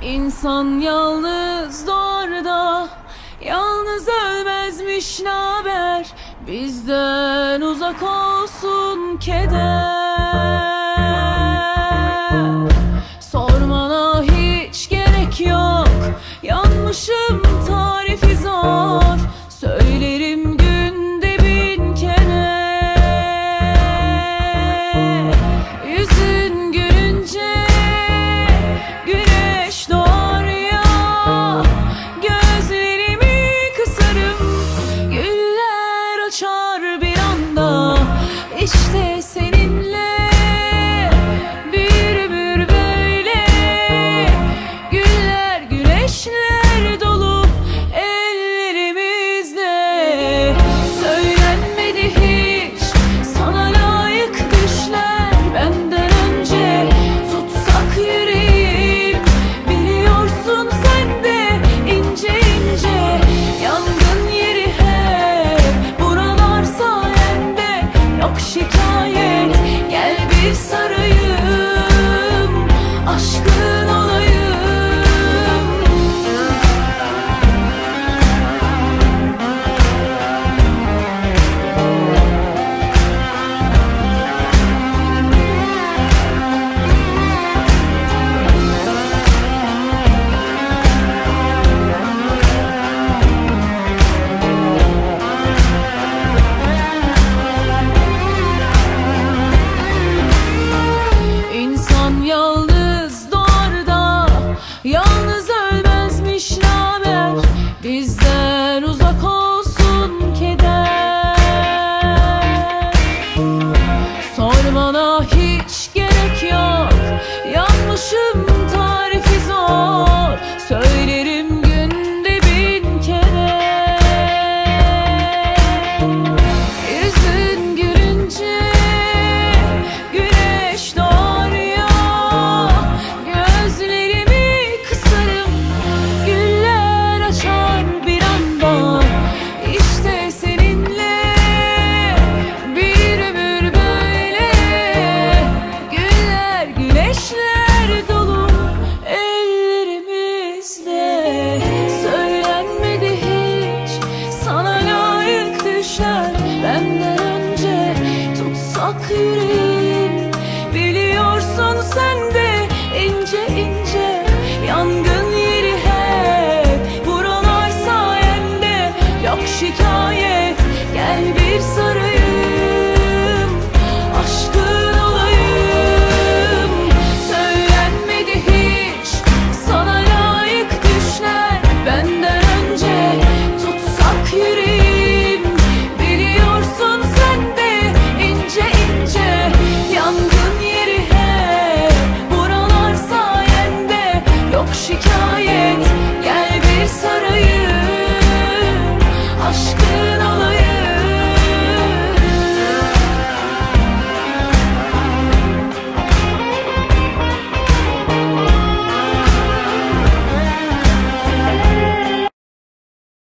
İnsan yalnız doğar da yalnız ölmezmiş, naber? Bizden uzak olsun keder. Sormana hiç gerek yok, yanmışım tarifi zor. Söylerim günde 1000 kere. Yüzün gülünce güneş doğar ya, gözlerimi kısarım, güller açar bir anda. İşte seninle bir ömür böyle, güller güneşler dolu ellerimizde. Söylenmedi hiç sana layık düşler benden önce. Tutsak yüreğim, biliyorsun sen de ince ince. Yangın yeri hep buralar sayende, yok şikayet. Gel bir sarayım, aşkın olayım. İnsan yalnız doğar da yalnız ölmezmiş, naber? Bizden uzak olsun keder. Sormana hiç gerek yok, yanmışım tarifi zor.